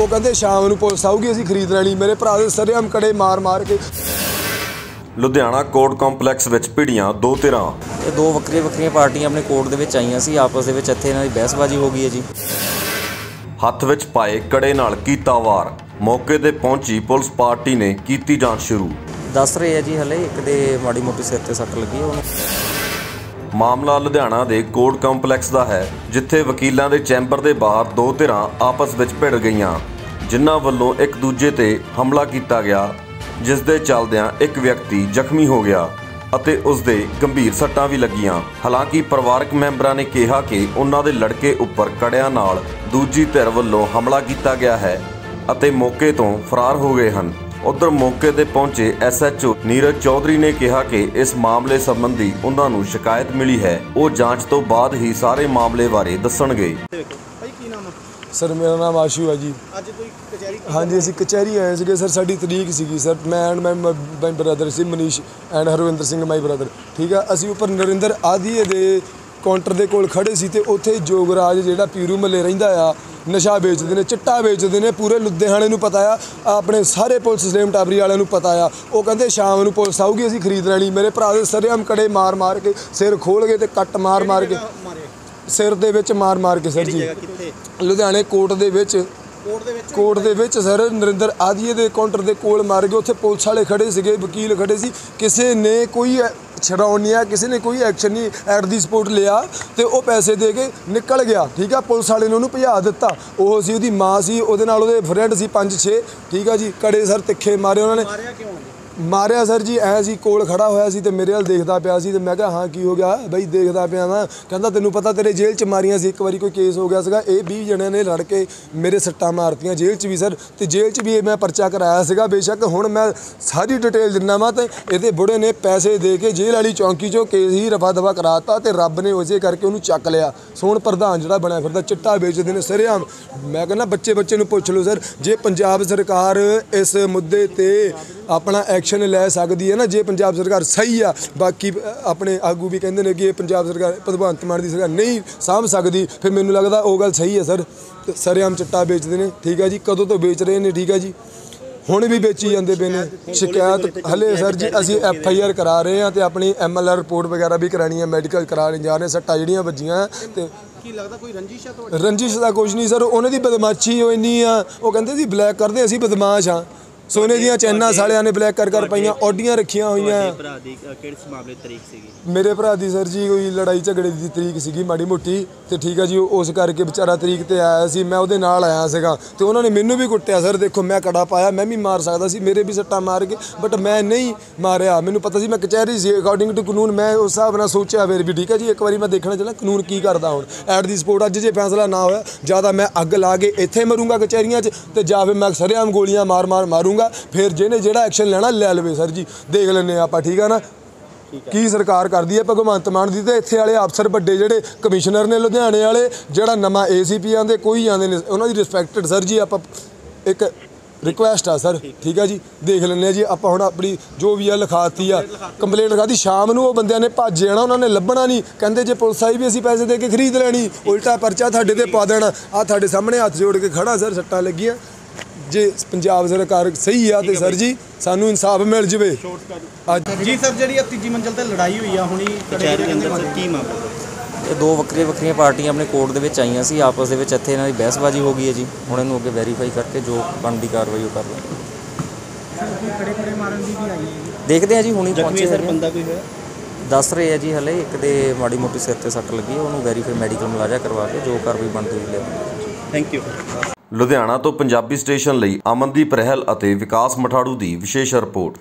ਉਹ ਕਹਿੰਦੇ ਸ਼ਾਮ ਨੂੰ ਪੁਲਿਸ ਆਊਗੀ ਅਸੀਂ ਖਰੀਦ ਲੈਣੀ। ਮੇਰੇ ਭਰਾ ਦੇ ਸਰੇਆਮ ਕੜੇ ਮਾਰ ਕੇ। ਲੁਧਿਆਣਾ ਕੋਰਟ ਕੰਪਲੈਕਸ ਵਿੱਚ ਭਿੜੀਆਂ ਦੋ ਧਿਰਾਂ। ਇਹ ਦੋ ਵੱਖਰੀਆਂ ਪਾਰਟੀਆਂ ਆਪਣੇ ਕੋਰਟ ਦੇ ਵਿੱਚ ਆਈਆਂ ਸੀ, ਆਪਸ ਦੇ ਵਿੱਚ ਇੱਥੇ ਇਹਨਾਂ ਦੀ ਬਹਿਸਬਾਜ਼ੀ ਹੋ ਗਈ ਹੈ ਜੀ। ਹੱਥ ਵਿੱਚ ਪਾਏ ਕੜੇ ਨਾਲ ਕੀਤਾ ਵਾਰ। ਮੌਕੇ ਤੇ ਪਹੁੰਚੀ ਪੁਲਿਸ ਪਾਰਟੀ ਨੇ ਕੀਤੀ ਜਾਂਚ ਸ਼ੁਰੂ। ਦੱਸ ਰਹੇ ਆ ਜੀ ਹਲੇ ਇੱਕ ਦੇ ਮਾੜੀ ਮੋਟੀ ਸਿਰ ਤੇ ਸੱਟ ਲੱਗੀ ਉਹਨੂੰ। ਮਾਮਲਾ ਲੁਧਿਆਣਾ ਦੇ ਕੋਰਟ ਕੰਪਲੈਕਸ ਦਾ ਹੈ, ਜਿੱਥੇ ਵਕੀਲਾਂ ਦੇ ਚੈਂਬਰ ਦੇ ਬਾਹਰ ਦੋ ਧਿਰਾਂ ਆਪਸ ਵਿੱਚ ਭਿੜ ਗਈਆਂ, ਜਿਨ੍ਹਾਂ ਵੱਲੋਂ ਇੱਕ ਦੂਜੇ ਤੇ ਹਮਲਾ ਕੀਤਾ ਗਿਆ, ਜਿਸ ਦੇ ਚੱਲਦਿਆਂ ਇੱਕ ਵਿਅਕਤੀ ਜ਼ਖਮੀ ਹੋ ਗਿਆ ਅਤੇ ਉਸ ਦੇ ਗੰਭੀਰ ਸੱਟਾਂ ਵੀ ਲੱਗੀਆਂ। ਹਾਲਾਂਕਿ ਪਰਿਵਾਰਕ ਮੈਂਬਰਾਂ ਨੇ ਕਿਹਾ ਕਿ ਉਹਨਾਂ ਦੇ ਲੜਕੇ ਉੱਪਰ ਕੜਿਆਂ ਨਾਲ ਦੂਜੀ ਧਿਰ ਵੱਲੋਂ ਹਮਲਾ ਕੀਤਾ ਗਿਆ ਹੈ ਅਤੇ ਮੌਕੇ ਤੋਂ ਫਰਾਰ ਹੋ ਗਏ ਹਨ। ਉਧਰ ਮੌਕੇ ਤੇ ਪਹੁੰਚੇ SHO ਨੀਰਜ ਚੌਧਰੀ ਨੇ ਕਿਹਾ ਕਿ ਇਸ ਮਾਮਲੇ ਸੰਬੰਧੀ ਉਹਨਾਂ ਨੂੰ ਸ਼ਿਕਾਇਤ ਮਿਲੀ ਹੈ, ਉਹ ਜਾਂਚ ਤੋਂ ਬਾਅਦ ਹੀ ਸਾਰੇ ਮਾਮਲੇ ਬਾਰੇ ਦੱਸਣਗੇ। सर मेरा नाम आशू है जी। अज कोई कचहरी? हाँ जी, असीं कचहरी आए थे सर, साडी तरीक सी सर। मैं एंड माई ब्रदर सी Manish and Harvinder Singh my brother, ठीक है। असीं उपर नरिंदर आदीए दे काउंटर दे कोल खड़े सी ते उत्थे जोगराज जिहड़ा पीरू मले रहिंदा आ नशा बेचते हैं, चिट्टा बेचते हैं, पूरे लुधियाने नूं पता आ, अपने सारे पुलिस स्लेम टाबरी वालिआं नूं पता आ। वो कहंदे शाम नूं पुलिस आऊगी असीं खरीद लैणी। मेरे भरा दे सरेआम कड़े मार के सिर खोल के ते कट मार के सिर दे विच मार के सर जी। लुधियाने कोर्ट दे विच सर नरिंदर आदीए दे काउंटर दे कोल मार के। उत्थे पुलिस वाले खड़े सीगे, वकील खड़े सी, किसी ने कोई छड़ाउण नहीं आ, किसी ने कोई एक्शन नहीं एट दी स्पॉट लिया तो वह पैसे दे के निकल गया, ठीक है। पुलिस वाले ने उन्होंने भजा दिता। वो सी उहदी माँ सी, उहदे नाल उहदे फ्रेंड सी 5-6, ठीक है जी। कड़े सर तिखे मारे उन्होंने मारिया सर जी। ऐ सी कोल खड़ा होया सी ते मेरे वाल देखदा पिया सी ते मैं कहा हाँ की हो गया बई, देखदा पिया मैं। कहंदा तैनूं पता तेरे जेल च मारियां सी, एक बारी कोई केस हो गया सीगा, 20 जणिਆਂ ने लड़ के मेरे सट्टां मारतियां जेल च भी सर, ते जेल च भी मैं परचा कराया सीगा। बेशक हुण मैं सारी डिटेल दिंदा वा ते इहदे बुढ़े ने पैसे दे के जेल वाली चौंकी चों केस ही रफा दफा कराता ते रब ने उसे करके उहनूं चक लिया। सोहण प्रधान जिहड़ा बनया फिरदा चिट्टा बेचदे ने सरेआम। मैं कहना बच्चे नूं पुछ लो सर, जे पंजाब सरकार इस मुद्दे ते अपना एक्शन लै सकदी है ना, जे पंजाब सरकार सही आ। बाकी अपने आगू भी कहते हैं कि पंजाब सरकार भगवंत मान की सरकार नहीं सामभ सकती, फिर मैनूं लगदा वो गल सही है सर। सरेआम चिट्टा बेचते हैं, ठीक है जी। कदों तो बेच रहे हैं, ठीक है जी, हुण भी बेची जाते पे ने। शिकायत हले सर जी असीं FIR करा रहे हैं तो अपनी MLR रिपोर्ट वगैरह भी करानी है, मैडिकल कराने जा रहे हैं। सट्टां जिहड़ियां वजीआं ते ਕੀ ਲੱਗਦਾ ਕੋਈ रंजिश है ਤੁਹਾਡੀ? रंजिश ਦਾ कुछ नहीं सर, उन्हां दी बदमाशी हो इन्नी आ। वो कहंदे सी ब्लैक करदे, असीं बदमाश हाँ। सोने दियां चैनां सालियां ने ब्लैक कर पाइयां, ऑडियां रखियां होईयां। मेरे भरा दी सर जी कोई लड़ाई झगड़े की तरीक सीगी माड़ी मोटी ते, ठीक है जी। उस करके बेचारा तरीक ते आया सी, मैं उहदे नाल आया सीगा ते उन्होंने मैनू भी कुट्टिया सर। देखो मैं कड़ा पाया, मैं भी मार सकदा सी, मेरे भी सट्टां मार के, बट मैं नहीं मारिया। मैनू पता सी मैं कचहरी सी, अकॉर्डिंग टू कानून मैं उस हिसाब नाल सोचिया फिर भी, ठीक है जी। एक बारी मैं देखना चला कानून की करदा हुण एट दी स्पॉट। अज जे फैसला ना होया ज़्यादा मैं अग ला के इत्थे मरूंगा कचहरियां च, ते जां फिर मैं सरेआम गोलियां मारूंगा। फिर जिहने जिहड़ा एक्शन लेना ले लवे सर जी, देख लैने आपां, ठीक है ना। की सरकार करती है भगवंत मान की, तो इत्थे वाले अफसर बड़े जिहड़े कमिश्नर ने लुधियाने वाले, जिहड़ा नवां ACP आंदे कोई आंदे ने, उन्हां दी रिस्पैक्टेड सर जी। आपां एक रिक्वेस्ट आ सर, ठीक है जी, देख लैने जी। आपां हुण अपनी जो भी है लिखाती आ, कंप्लेंट लिखाती। शाम नूं वो बंदियां ने भज जाना, उन्होंने लभना नहीं। कहंदे जे पुलिस आई भी असीं पैसे दे के खरीद लैणी, उल्टा परचा तुहाडे ते पा देना। आ तुहाडे सामने हत्थ जोड़ के खड़ा सर, सट्टां लगियां। जे पंजाब सरकार सही है तो सर जी सानू इंसाफ मिल जाए जी। सर जी तीजी मंजिल ते लड़ाई हुई है हुणी की मामला? ये दो ਵੱਖਰੀਆਂ पार्टियां अपने कोर्ट ਦੇ ਵਿੱਚ ਆਈਆਂ ਸੀ, आपस ਦੇ ਵਿੱਚ ਇੱਥੇ ਇਹਨਾਂ ਦੀ ਬਹਿਸਬਾਜ਼ੀ ਹੋ ਗਈ ਹੈ ਜੀ। ਹੁਣ ਇਹਨੂੰ ਅੱਗੇ ਵੈਰੀਫਾਈ ਕਰਕੇ ਜੋ ਬਣਦੀ ਕਾਰਵਾਈ ਉਹ ਕਰ ਲਾਂਗੇ। ਕੜੇ ਮਾਰਨ ਦੀ ਵੀ ਆਈ ਹੈ, ਦੇਖਦੇ ਆ ਜੀ। ਹੁਣੀ ਪਹੁੰਚੇ ਸਰ, ਬੰਦਾ ਕੋਈ ਹੋਇਆ? ਦੱਸ ਰਹੇ ਆ ਜੀ ਹਲੇ ਇੱਕ ਦੇ ਮਾੜੀ ਮੋਟੀ ਸਿਰ ਤੇ ਸੱਟ ਲੱਗੀ, ਉਹਨੂੰ ਵੈਰੀਫਾਈ ਮੈਡੀਕਲ ਮੁਲਾਜ਼ਾ ਕਰਵਾ ਕੇ ਜੋ ਕਾਰਵਾਈ ਬਣਦੀ ਹੋਈ ਲਿਆਵਾਂਗੇ। Thank you. ਲੁਧਿਆਣਾ ਤੋਂ ਪੰਜਾਬੀ ਸਟੇਸ਼ਨ ਲਈ ਅਮਨਦੀਪ ਰਹਿਲ ਅਤੇ ਵਿਕਾਸ ਮਠਾੜੂ ਦੀ ਵਿਸ਼ੇਸ਼ ਰਿਪੋਰਟ।